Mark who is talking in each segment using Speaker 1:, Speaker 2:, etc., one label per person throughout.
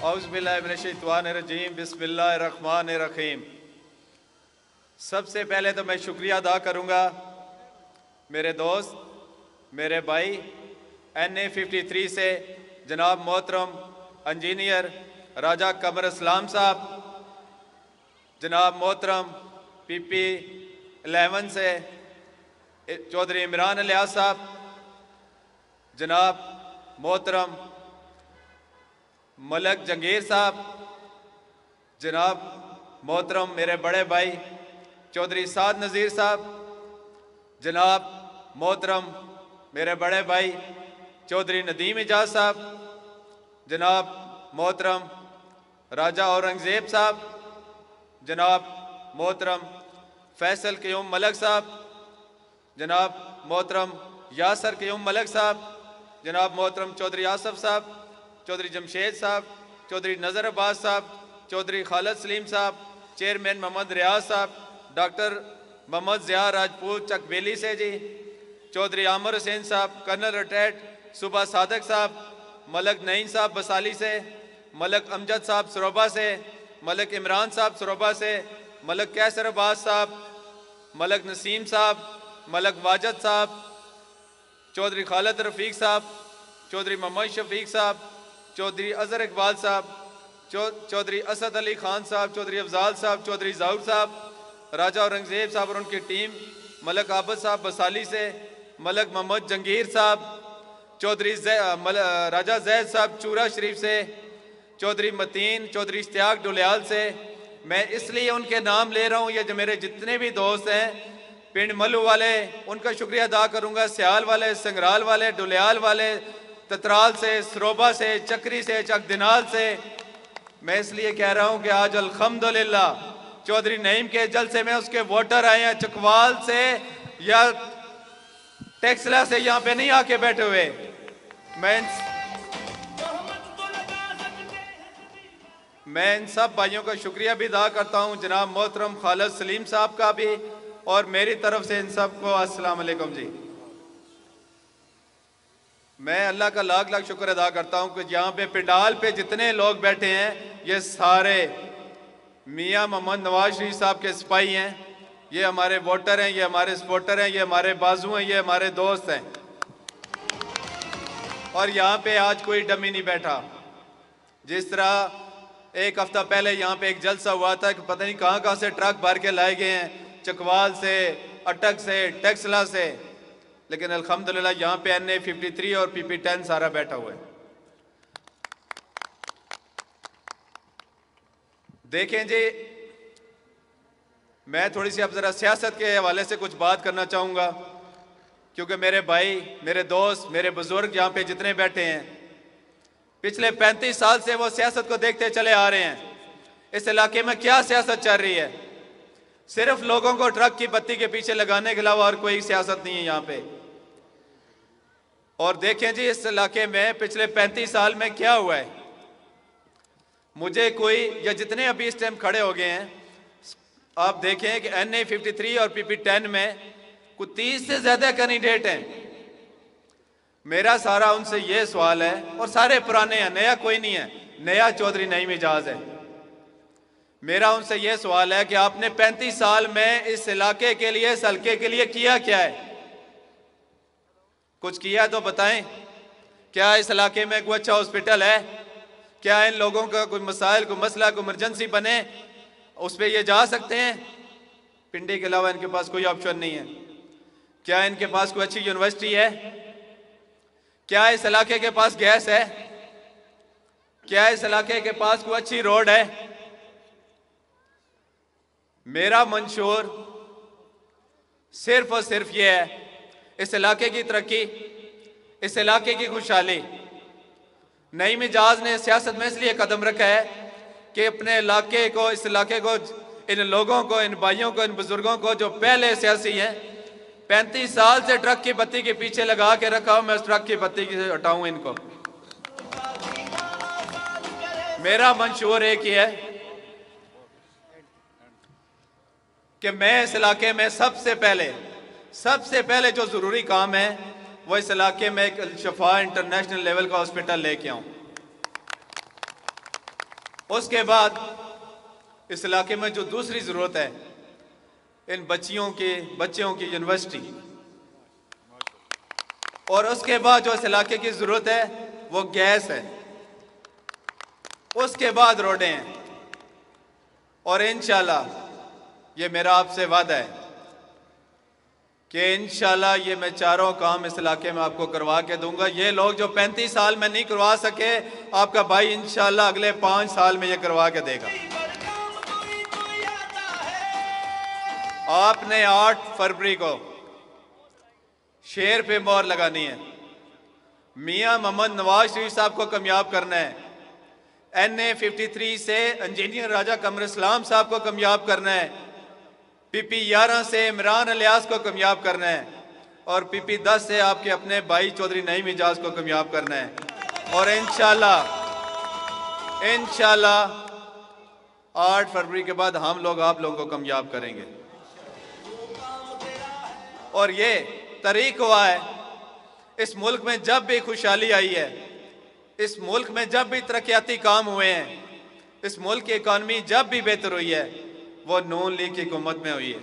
Speaker 1: औज़ुबिल्लाहिमिनश्शैतानिर्रजीम बिस्मिल्लाहिर्रहमानिर्रहीम। सबसे पहले तो मैं शुक्रिया अदा करूँगा मेरे दोस्त, मेरे भाई NA53 से जनाब मोहतरम इंजीनियर राजा कमर इस्लाम साहब, जनाब मोहतरम PP11 से चौधरी इमरान इलियास साहब, जनाब मोहतरम मलक जंगीर साहब, जनाब मोहतरम मेरे बड़े भाई चौधरी साद नज़ीर साहब, जनाब मोहतरम मेरे बड़े भाई चौधरी नदीम इजाज़ साहब, जनाब मोहतरम राजा औरंगज़ेब साहब, जनाब मोहतरम फैसल क़यूम मलक साहब, जनाब मोहतरम यासर क़यूम मलक साहब, जनाब मोहतरम चौधरी आसफ साहब, चौधरी जमशेद साहब, चौधरी नज़र अब्बास साहब, चौधरी खालिद सलीम साहब, चेयरमैन मोहम्मद रियाज साहब, डॉक्टर मोहम्मद ज़िया राजपूत चकबेली से जी, चौधरी आमिर हुसैन साहब, कर्नल रिटायर्ड सुबह सादक साहब, मलक नईम साहब बसाली से, मलक अमजद साहब सरोबा से, मलक इमरान साहब सरोबा से, मलक कैसर अब्बास साहब, मलक नसीम साहब, मलक वाजद साहब, चौधरी खालिद रफ़ीक साहब, चौधरी मोहम्मद शफीक साहब, चौधरी अज़हर इकबाल साहब, चौधरी असद अली खान साहब, चौधरी अफजाल साहब, चौधरी ज़ाउर साहब, राजा औरंगज़ेब साहब और उनकी टीम, मलक आबद साहब बसाली से, मलक मोहम्मद जंगीर साहब, चौधरी राजा जैद साहब चूरा शरीफ से, चौधरी मतीन, चौधरी इश्तियाक डुलियाल से। मैं इसलिए उनके नाम ले रहा हूँ, ये जो मेरे जितने भी दोस्त हैं पिंड मल्लू वाले, उनका शुक्रिया अदा करूँगा, सियाल वाले, संगराल वाले, डुलियाल वाले, ततराल से, सरोबा से, चक्री से, चकदिनाल से। मैं इसलिए कह रहा हूँ कि आज अल्हम्दुलिल्लाह चौधरी नईम के जलसे में उसके वोटर आए हैं, चकवाल से या टेक्सला से यहाँ पे नहीं आके बैठे हुए। मैं इन सब भाइयों का शुक्रिया भी अदा करता हूँ, जनाब मोहतरम खालिद सलीम साहब का भी, और मेरी तरफ से इन सब को अस्सलाम वालेकुम जी। मैं अल्लाह का लाख लाख शुक्र अदा करता हूँ कि यहाँ पे पिंडाल पे जितने लोग बैठे हैं ये सारे मियाँ मोहम्मद नवाज शरीफ साहब के सिपाही हैं, ये हमारे वोटर हैं, ये हमारे सपोर्टर हैं, ये हमारे बाजू हैं, ये हमारे दोस्त हैं। और यहाँ पे आज कोई डमी नहीं बैठा। जिस तरह एक हफ्ता पहले यहाँ पे एक जलसा हुआ था कि पता नहीं कहाँ कहाँ से ट्रक भर के लाए गए हैं, चकवाल से, अटक से, टेक्सला से, लेकिन अल्हम्दुलिल्लाह यहाँ पे NA53 और PP10 सारा बैठा हुआ है। देखें जी, मैं थोड़ी सी अब ज़रा सियासत के हवाले से कुछ बात करना चाहूँगा, क्योंकि मेरे भाई, मेरे दोस्त, मेरे बुज़ुर्ग यहाँ पे जितने बैठे हैं पिछले 35 साल से वो सियासत को देखते चले आ रहे हैं। इस इलाके में क्या सियासत चल रही है? सिर्फ लोगों को ट्रक की बत्ती के पीछे लगाने के अलावा और कोई सियासत नहीं है यहाँ पे। और देखें जी, इस इलाके में पिछले 35 साल में क्या हुआ है। मुझे कोई, या जितने अभी इस टाइम खड़े हो गए हैं, आप देखें कि NA53 और PP10 में कुछ 30 से ज्यादा कैंडिडेट हैं। मेरा सारा उनसे ये सवाल है, और सारे पुराने हैं, नया कोई नहीं है, नया चौधरी नईम इजाज़ है। मेरा उनसे ये सवाल है कि आपने 35 साल में इस इलाके के लिए, इस हल्के के लिए किया क्या है? कुछ किया तो बताएं। क्या इस इलाके में कोई अच्छा हॉस्पिटल है? क्या इन लोगों का कोई मसाइल, कोई मसला, कोई इमरजेंसी बने उस पर ये जा सकते हैं? पिंडी के अलावा इनके पास कोई ऑप्शन नहीं है। क्या इनके पास कोई अच्छी यूनिवर्सिटी है? क्या इस इलाके के पास गैस है? क्या इस इलाके के पास कोई अच्छी रोड है? मेरा मंशूर सिर्फ और सिर्फ ये है, इस इलाके की तरक्की, इस इलाके की खुशहाली। नईम इजाज़ ने सियासत में इसलिए कदम रखा है कि अपने इलाके को, इस इलाके को, इन लोगों को, इन भाइयों को, इन बुजुर्गों को जो पहले सियासी हैं, 35 साल से ट्रक की बत्ती के पीछे लगा के रखा हूं, मैं उस ट्रक की बत्ती से हटाऊं इनको। मेरा मंशूर एक ही है कि मैं इस इलाके में सबसे पहले जो जरूरी काम है वो इस इलाके में एक शफा इंटरनेशनल लेवल का हॉस्पिटल लेके आऊं। उसके बाद इस इलाके में जो दूसरी ज़रूरत है, इन बच्चों की यूनिवर्सिटी, और उसके बाद जो इस इलाके की ज़रूरत है वो गैस है, उसके बाद रोडें हैं। और इंशाल्लाह ये मेरा आपसे वादा है कि इंशाल्लाह ये मैं चारों काम इस इलाके में आपको करवा के दूंगा। ये लोग जो 35 साल में नहीं करवा सके, आपका भाई इंशाल्लाह अगले 5 साल में ये करवा के देगा। आपने 8 फरवरी को शेर पे मोहर लगानी है। मियां मोहम्मद नवाज शरीफ साहब को कामयाब करना है। NA 53 से इंजीनियर राजा कमर इस्लाम साहब को कामयाब करना है। PP 11 से इमरान अलियास को कामयाब करना है। और PP 10 से आपके अपने भाई चौधरी नईम इजाज को कामयाब करना है। और इंशाल्लाह 8 फरवरी के बाद हम लोग आप लोगों को कामयाब करेंगे। और ये तरीक हुआ है, इस मुल्क में जब भी खुशहाली आई है, इस मुल्क में जब भी तरक्याती काम हुए हैं, इस मुल्क की इकॉनमी जब भी बेहतर हुई है, वो नून लीग की हुकूमत में हुई है।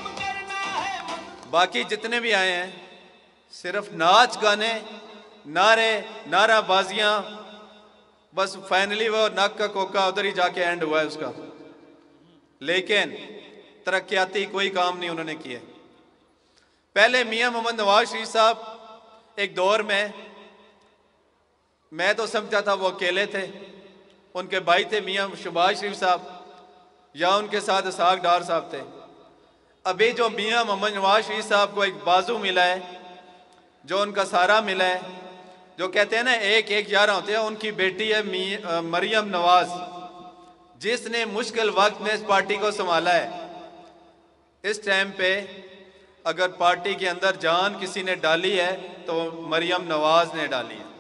Speaker 1: बाकी जितने भी आए हैं सिर्फ नाच गाने, नारे, नाराबाजियां, बस फाइनली वो नाक का कोका उधर ही जाके एंड हुआ है उसका। लेकिन तरक्याती कोई काम नहीं उन्होंने किए। पहले मियां मोहम्मद नवाज शरीफ साहब एक दौर में, मैं तो समझता था वो अकेले थे, उनके भाई थे मियां शहबाज शरीफ साहब या उनके साथ इसहाक डार साहब थे। अभी जो मियां मोहम्मद नवाज शरीफ साहब को एक बाजू मिला है, जो उनका सहारा मिला है, जो कहते हैं ना एक एक 11 होते हैं, उनकी बेटी है मरियम नवाज, जिसने मुश्किल वक्त में इस पार्टी को संभाला है। इस टाइम पे अगर पार्टी के अंदर जान किसी ने डाली है तो मरियम नवाज ने डाली है।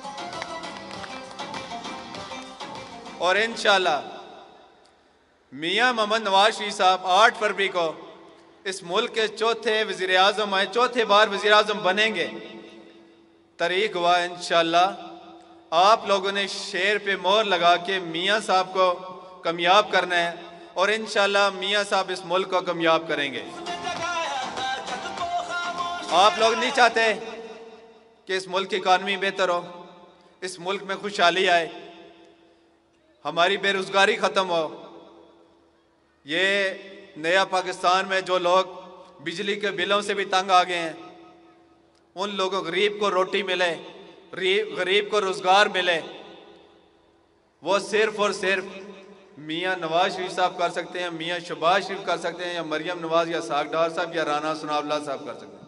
Speaker 1: और इंशाल्लाह मियां मोहम्मद नवाज शरीफ साहब 8 फरवरी को इस मुल्क के चौथे वज़ीर आज़म आए, चौथे बार वज़ीर आज़म बनेंगे। तरीक हुआ इंशाल्लाह आप लोगों ने शेर पे मोहर लगा के मियां साहब को कामयाब करना है। और इंशाल्लाह मियां साहब इस मुल्क को कामयाब करेंगे। आप लोग नहीं चाहते कि इस मुल्क की इकानमी बेहतर हो, इस मुल्क में खुशहाली आए, हमारी बेरोजगारी ख़त्म हो। ये नया पाकिस्तान में जो लोग बिजली के बिलों से भी तंग आ गए हैं, उन लोगों, गरीब को रोटी मिले, गरीब को रोज़गार मिले, वो सिर्फ और सिर्फ मियां नवाज शरीफ साहब कर सकते हैं, मियां शहबाज शरीफ कर सकते हैं, या मरियम नवाज या इसहाक डार साहब या राना सनाउल्लाह साहब कर सकते हैं।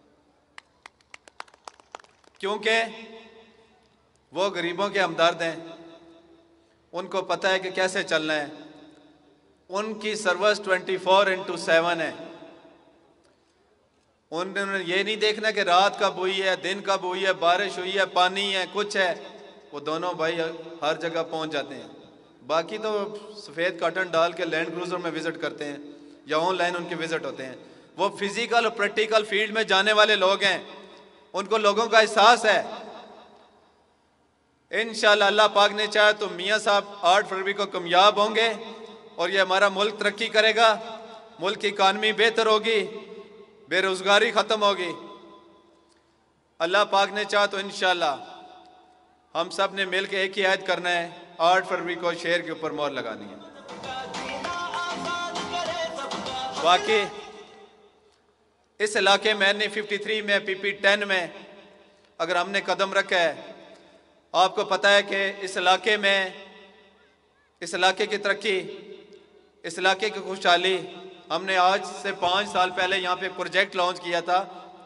Speaker 1: क्योंकि वो गरीबों के हमदर्द हैं, उनको पता है कि कैसे चलना है। उनकी सर्विस 24/7 है। उन्होंने ये नहीं देखना कि रात कब हुई है, दिन कब हुई है, बारिश हुई है, पानी है, कुछ है। वो दोनों भाई हर जगह पहुंच जाते हैं। बाकी तो सफ़ेद कॉटन डाल के लैंड क्रूज़र में विज़िट करते हैं या ऑनलाइन उनके विज़िट होते हैं। वो फिज़िकल और प्रैक्टिकल फील्ड में जाने वाले लोग हैं, उनको लोगों का एहसास है। इंशाअल्लाह अल्लाह पाक ने चाहा तो मियां साहब 8 फरवरी को कामयाब होंगे और ये हमारा मुल्क तरक्की करेगा, मुल्क की इकानमी बेहतर होगी, बेरोज़गारी ख़त्म होगी। अल्लाह पाक ने चाहा तो इंशाअल्लाह हम सब ने मिल के एक ही आयत करना है, 8 फरवरी को शेर के ऊपर मोहर लगानी है। बाकी इस इलाके में NA 53 में, PP 10 में अगर हमने कदम रखा है, आपको पता है कि इस इलाके में, इस इलाके की तरक्की, इस इलाके की खुशहाली, हमने आज से 5 साल पहले यहाँ पे प्रोजेक्ट लॉन्च किया था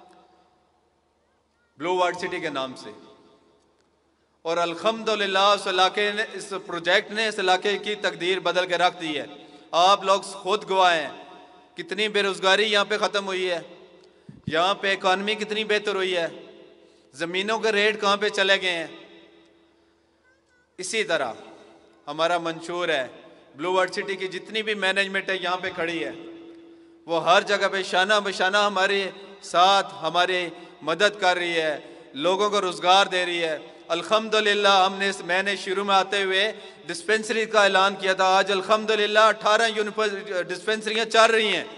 Speaker 1: ब्लू वर्ल्ड सिटी के नाम से। और अल्हम्दुलिल्लाह उस इलाके ने, इस प्रोजेक्ट ने इस इलाके की तकदीर बदल के रख दी है। आप लोग खुद गवाह हैं कितनी बेरोज़गारी यहाँ पे ख़त्म हुई है, यहाँ पे इकानमी कितनी बेहतर हुई है, ज़मीनों के रेट कहाँ पे चले गए हैं। इसी तरह हमारा मंशूर है, ब्लू वर्ल्ड सिटी की जितनी भी मैनेजमेंट है यहाँ पे खड़ी है, वो हर जगह पे शाना बशाना हमारे साथ हमारी मदद कर रही है, लोगों को रोज़गार दे रही है। अल्हम्दुलिल्लाह मैंने शुरू में आते हुए डिस्पेंसरी का ऐलान किया था। आज अल्हम्दुलिल्लाह 18 डिस्पेंसरियाँ चल रही हैं।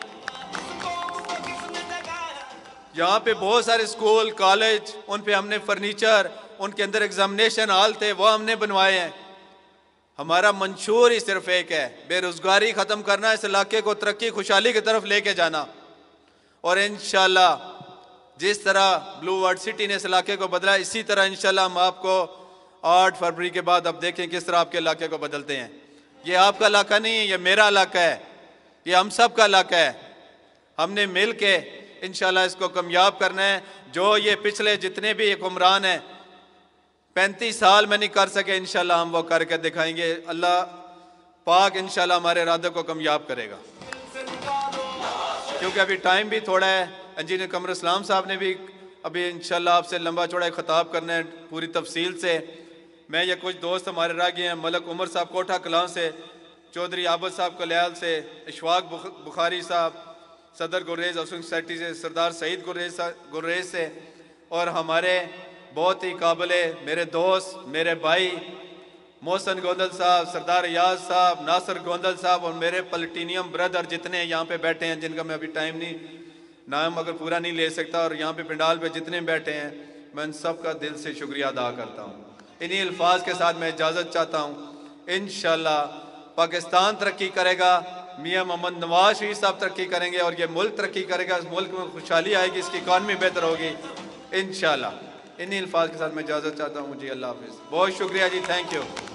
Speaker 1: यहाँ पे बहुत सारे स्कूल कॉलेज, उन पे हमने फर्नीचर, उनके अंदर एग्जामिनेशन हॉल थे, वो हमने बनवाए हैं। हमारा मंशूर ही सिर्फ एक है, बेरोजगारी ख़त्म करना, इस इलाके को तरक्की खुशहाली की तरफ लेके जाना। और इंशाल्लाह जिस तरह ब्लू वर्ल्ड सिटी ने इस इलाके को बदला, इसी तरह इंशाल्लाह हम आपको 8 फरवरी के बाद अब देखें किस तरह आपके इलाके को बदलते हैं। ये आपका इलाका नहीं है, ये मेरा इलाका है, ये हम सब का इलाका है। हमने मिल के इंशाल्लाह इसको कामयाब करना है। जो ये पिछले जितने भी हुक्मरान हैं 35 साल में नहीं कर सके, इंशाल्लाह हम वो करके दिखाएंगे। अल्लाह पाक इंशाल्लाह हमारे इरादे को कामयाब करेगा। क्योंकि अभी टाइम भी थोड़ा है, इंजीनियर कमर इस्लाम साहब ने भी अभी इंशाल्लाह आपसे लंबा चौड़ा खिताब करना है पूरी तफसील से। मैं या कुछ दोस्त हमारे रह गए हैं, मलक उमर साहब कोठा कलां से, चौधरी आबद साहब कल्याल से, इशफाक बुखारी साहब सदर गुर्रेज हाउसिंग सोसाइटी से, सरदार सईद गुर्रेज से, और हमारे बहुत ही काबिल मेरे दोस्त मेरे भाई मोहसन गोंदल साहब, सरदार रियाज साहब, नासिर गोंदल साहब, और मेरे पलटीनियम ब्रदर जितने यहाँ पे बैठे हैं, जिनका मैं अभी टाइम नहीं नाम अगर पूरा नहीं ले सकता, और यहाँ पे पंडाल पे जितने बैठे हैं, मैं उन सब का दिल से शुक्रिया अदा करता हूँ। इन्हीं अल्फाज के साथ मैं इजाज़त चाहता हूँ। इंशाल्लाह पाकिस्तान तरक्की करेगा, मियाँ मोहम्मद नवाज शरीफ साहब तरक्की करेंगे, और ये मुल्क तरक्की करेगा, इस मुल्क में खुशहाली आएगी, इसकी इकानमी बेहतर होगी इंशाल्लाह। इन्हीं अल्फाज के साथ मैं इजाज़त चाहता हूँ जी। अल्लाह हाफिज़। बहुत शुक्रिया जी, थैंक यू।